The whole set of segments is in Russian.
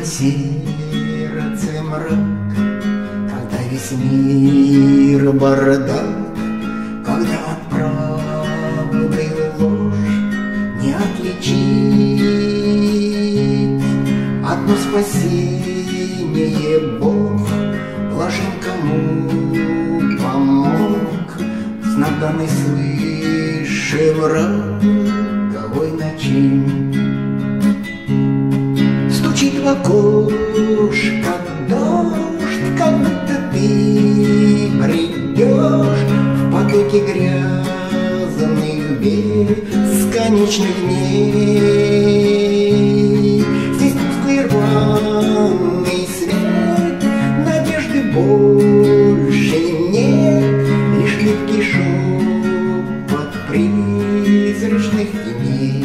на сердце мрак, когда весь мир бардак, когда от правды ложь не отличить. Одно спасение Бог блажен, кому помог, знак данный свыше враговой ночи. Стучит в окошко дождь, как будто ты бредешь в потоке грязных бесконечных дней. Здесь тусклый рваный свет, надежды больше нет, лишь липкий шепот призрачных теней.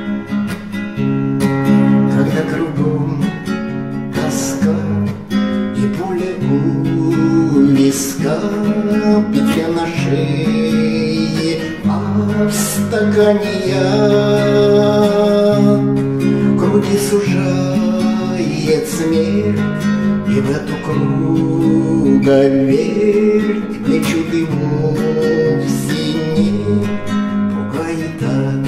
Когда кругом тоска и пуля у виска, петля на шее, а в стакане яд, груди сужает смерть, и в эту круговерть, где чудо вовсе не пугает ад.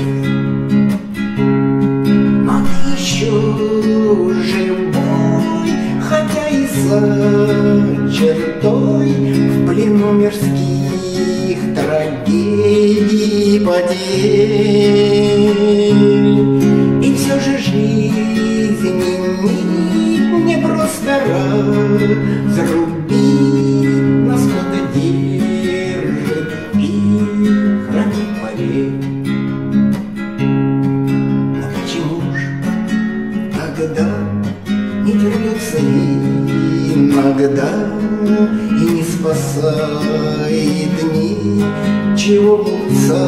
Но ты еще живой, хотя и за чертой, в плену мирских трагедий потерь. И все же жизни миг не просто разрубить, нас кто-то держит и хранит, поверь. Но почему ж тогда не держится иногда и не спасает ничего глупца,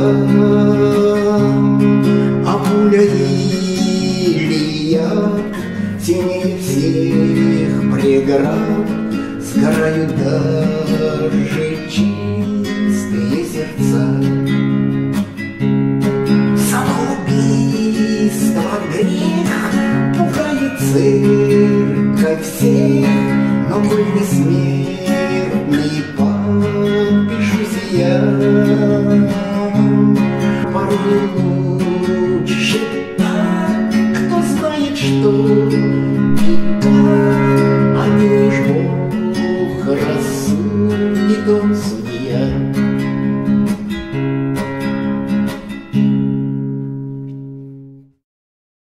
а пуля или яд сильнее всех преград, сгорают даже чистые сердца.